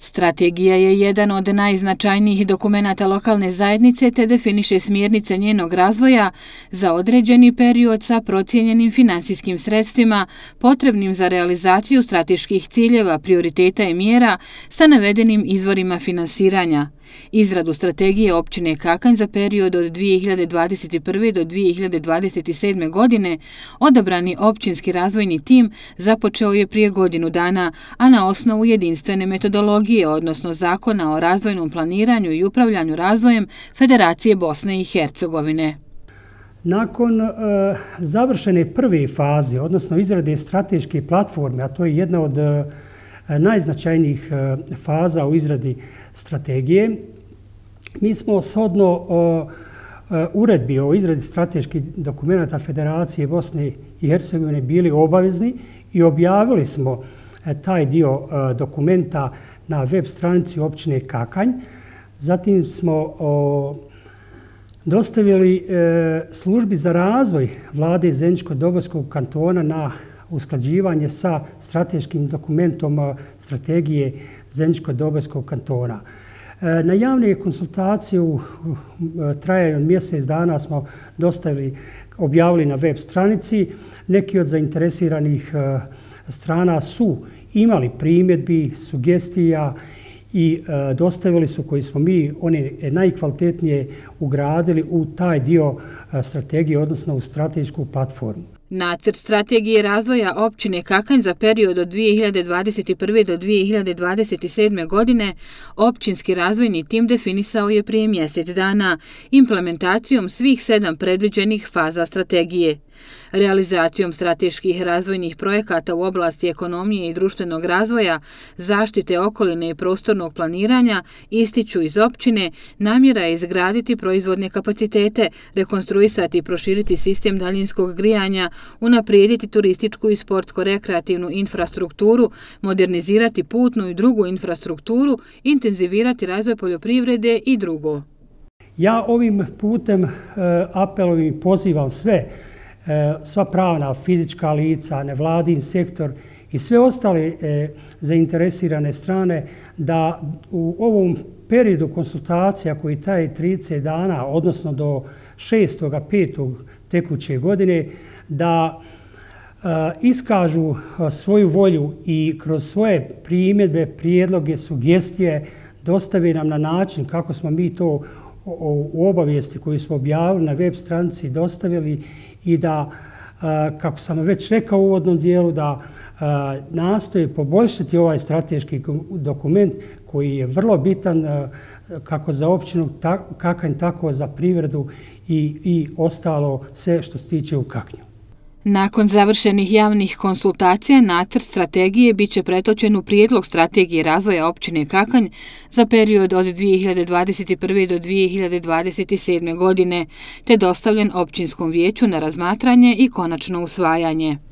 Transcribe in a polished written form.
Strategija je jedan od najznačajnijih dokumenata lokalne zajednice te definiše smjernice njenog razvoja za određeni period sa procijenjenim finansijskim sredstvima potrebnim za realizaciju strateških ciljeva, prioriteta i mjera sa navedenim izvorima finansiranja. Izradu strategije općine Kakanj za period od 2021. do 2027. godine odabrani općinski razvojni tim započeo je prije godinu dana, a na osnovu jedinstvene metodologije, odnosno Zakona o razvojnom planiranju i upravljanju razvojem Federacije Bosne i Hercegovine. Nakon završene prve faze, odnosno izrade strateške platforme, a to je jedna od najznačajnijih faza u izradi strategije, mi smo shodno uredbi o izradi strateških dokumenata Federacije Bosne i Hercegovine bili obavezni i objavili smo taj dio dokumenta na web stranici općine Kakanj. Zatim smo dostavili službi za razvoj vlade Zeničko-Dobojskog kantona na usklađivanje sa strateškim dokumentom strategije Zeničko-Dobojskog kantona. Na javne konsultacije u trajanju od mjesec dana smo objavili na web stranici. Neki od zainteresiranih strana su imali primjedbi, sugestija i dostavili su, koji smo mi one najkvalitetnije ugradili u taj dio strategije, odnosno u stratešku platformu. Nacrt strategije razvoja općine Kakanj za period od 2021. do 2027. godine općinski razvojni tim definisao je prije mjesec dana implementacijom svih 7 predviđenih faza strategije. Realizacijom strateških razvojnih projekata u oblasti ekonomije i društvenog razvoja, zaštite okoline i prostornog planiranja ističu iz općine namjera je izgraditi proizvodne kapacitete, rekonstruisati i proširiti sistem daljinskog grijanja, unaprijediti turističku i sportsko-rekreativnu infrastrukturu, modernizirati putnu i drugu infrastrukturu, intenzivirati razvoj poljoprivrede i drugo. Ja ovim putem apelujem i pozivam sva pravna, fizička lica, nevladin sektor i sve ostale zainteresirane strane da u ovom periodu konsultacija koji traje 30 dana, odnosno do 6.5. tekuće godine, da iskažu svoju volju i kroz svoje primjedbe, prijedloge, sugestije dostave nam na način kako smo mi to u obavijesti koju smo objavili na web stranici dostavili i da, kako sam već rekao u uvodnom dijelu, da nastoje poboljšati ovaj strateški dokument koji je vrlo bitan kako za općinu Kakanj, tako za privredu i ostalo sve što se tiče u Kaknju. Nakon završenih javnih konsultacija, nacrt strategije biće pretočen u prijedlog strategije razvoja općine Kakanj za period od 2021. do 2027. godine, te dostavljen općinskom vijeću na razmatranje i konačno usvajanje.